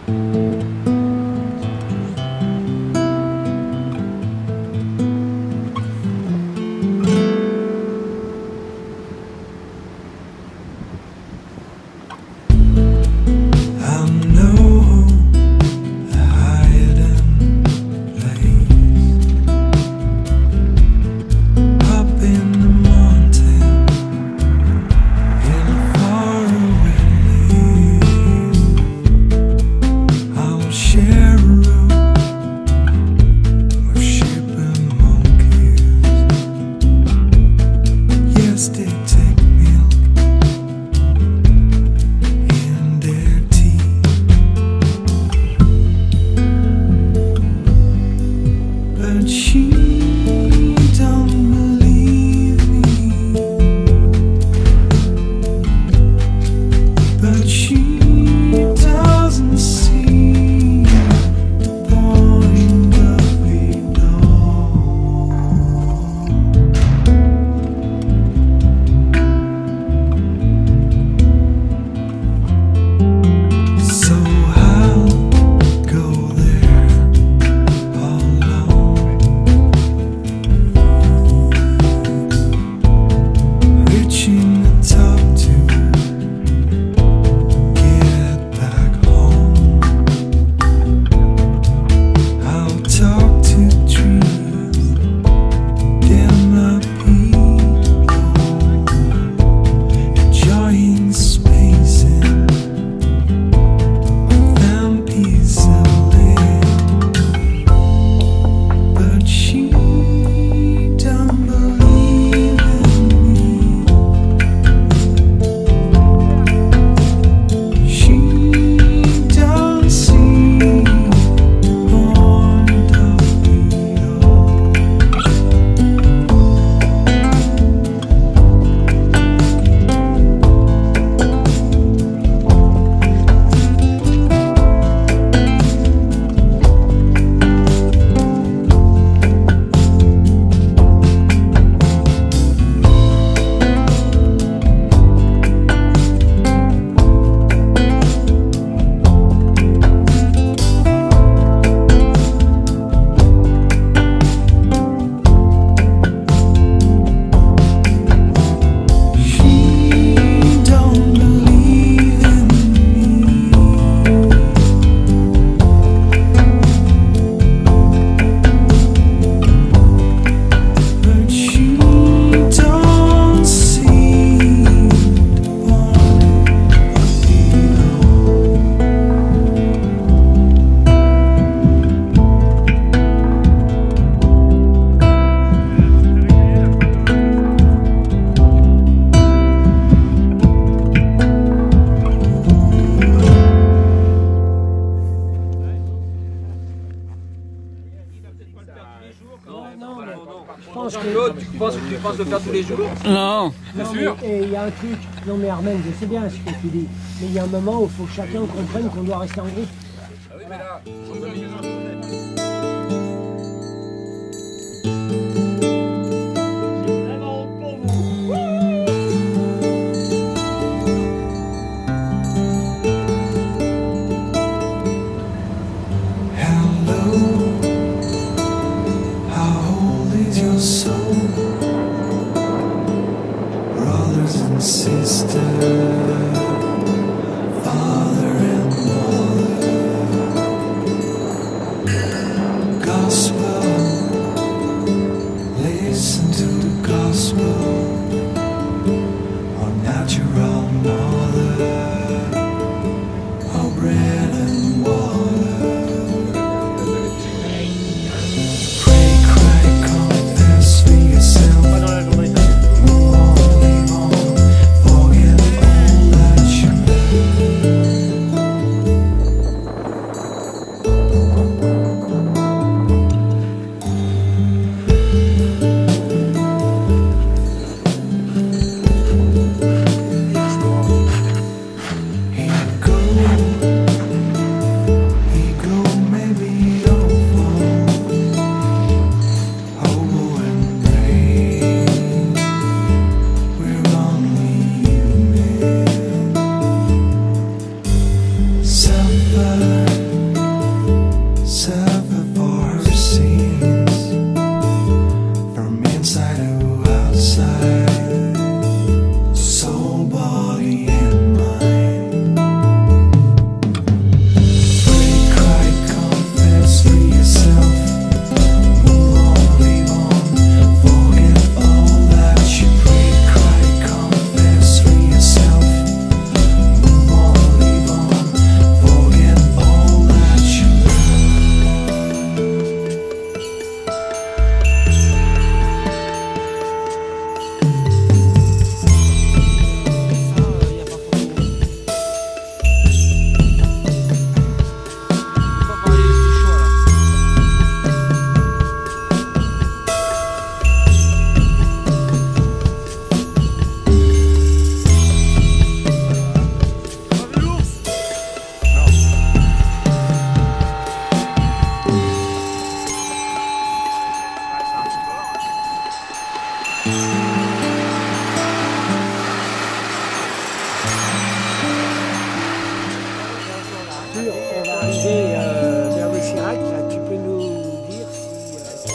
Tu penses le faire tous les jours? Non. C'est sûr. Et il y a un truc, non mais Armen, je sais bien ce que tu dis, mais il y a un moment où il faut que chacun comprenne qu'on doit rester en groupe. Ah oui, mais là, sister, father and mother, gospel, listen to the gospel, our natural mother, our bread and water. Pray, cry, confess for yourself. Suffer Arthur, on va arriver vers le Chirac. Là, tu peux nous dire si...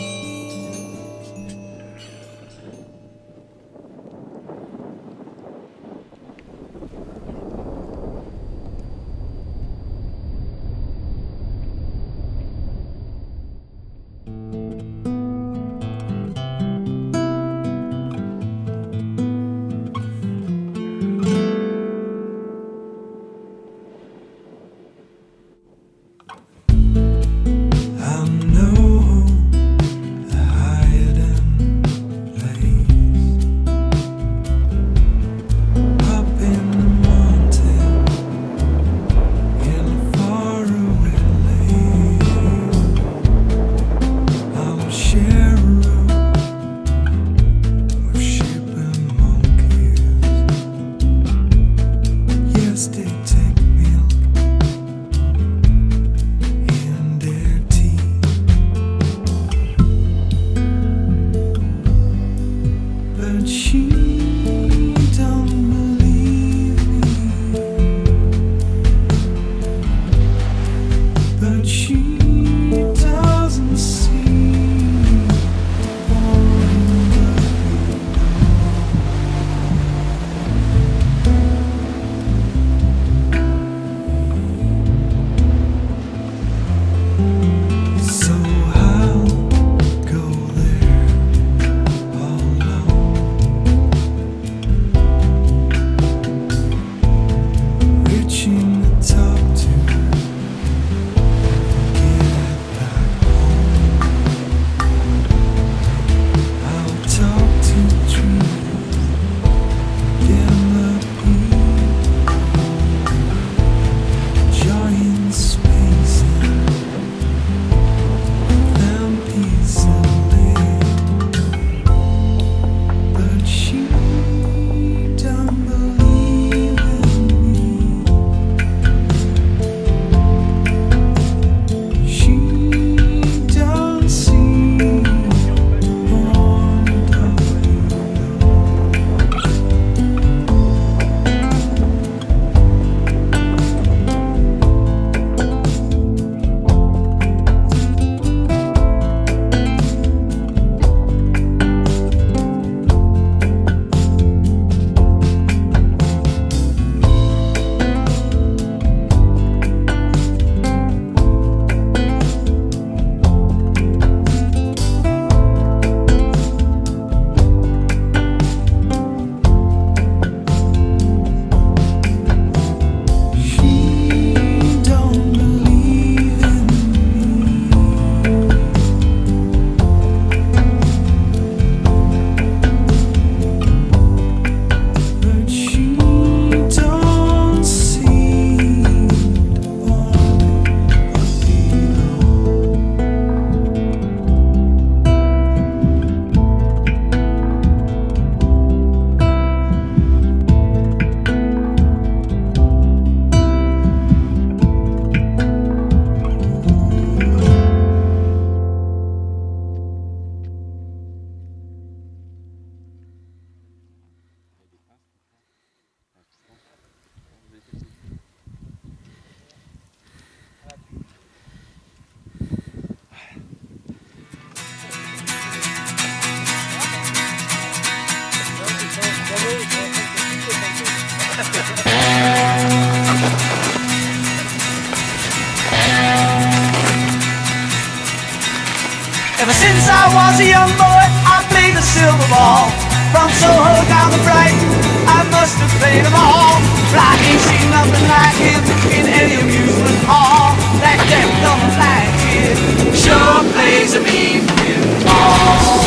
Ever since I was a young boy, I played the silver ball. From Soho down to Brighton, I must have played them all. But I ain't seen nothing like him in any amusement hall. That deaf, dumb, and blind kid sure plays a mean pinball.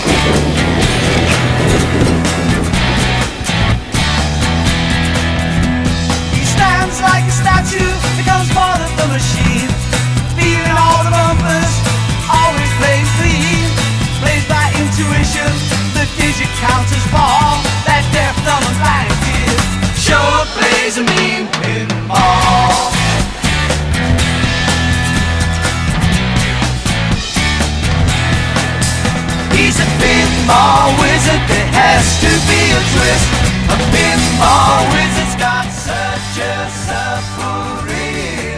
He stands like a statue, becomes part of the machine. Feeling all the bumpers, always plays clean. Plays by intuition, the digit counters fall. That deaf, dumb, and blind kid sure plays a mean pinball. He's a pinball wizard, there has to be a twist. A pinball wizard's got such a subtle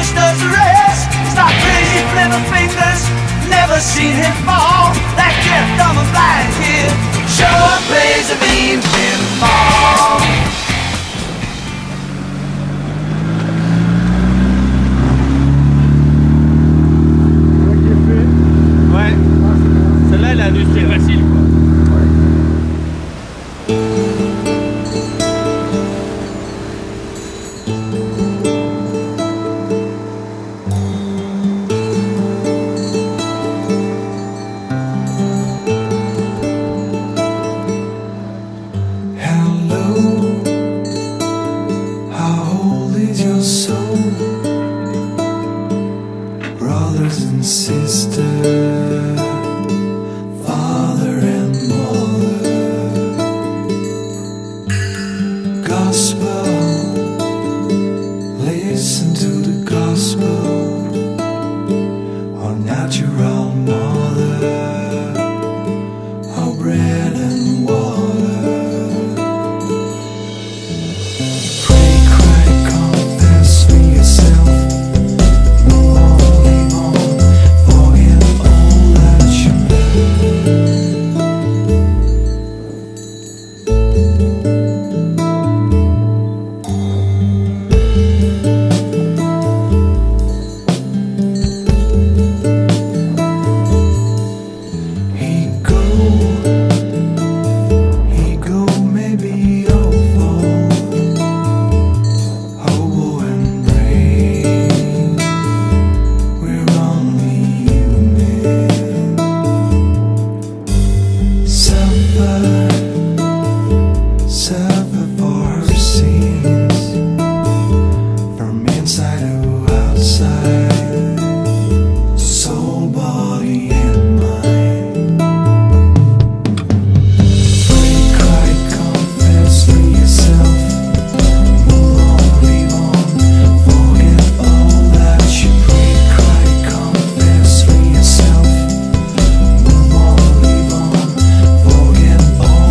just does the rest. It's not crazy, flipping fingers, never seen him fall. That deaf, dumb, and blind kid sure plays a mean pinball. Ouais. Celle-là, elle a dû se facile, quoi. Brothers and sisters, father and mother, gospel, listen to the gospel, our natural mother, our bread and water. Pray, cry, confess to yourself. Forget all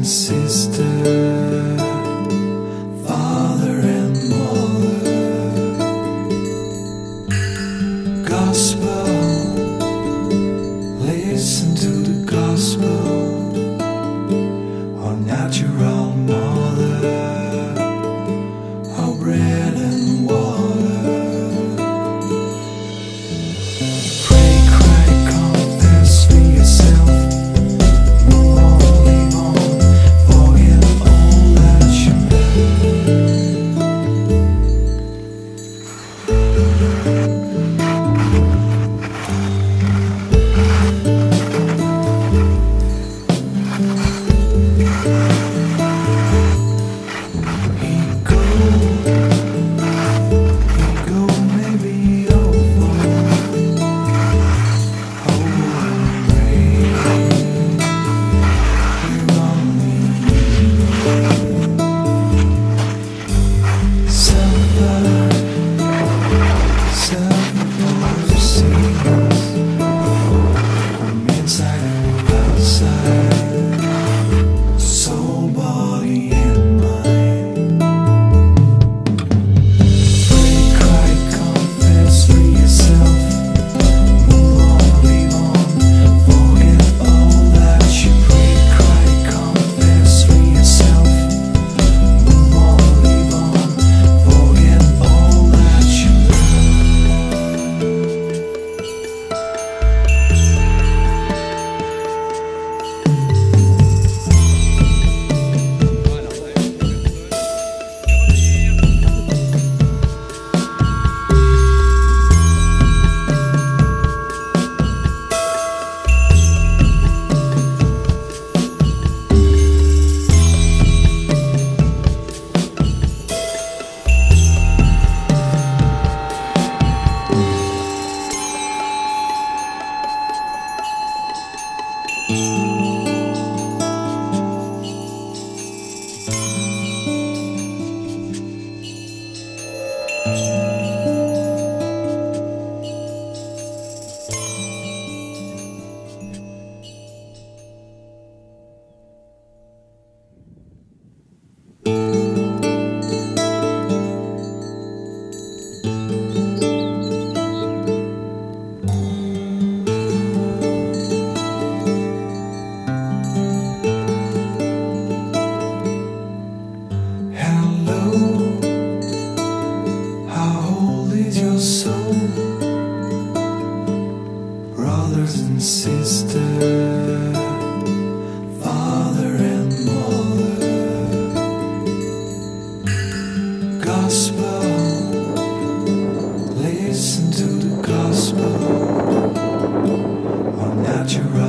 sister, father and mother. Gospel, listen to the gospel. Our natural mother, our bread and water. Pray, cry, confess for yourself. Move on, live on, forget all that you Ego may be your fault. Soul, body, and mind. Pray, cry, confess for yourself. Move on, live on, forget all that you pray, cry, confess for yourself. Move on, live on, forget all that you Hello, how old is your soul? Brothers and sisters, father and mother. Gospel, listen to the gospel. Our natural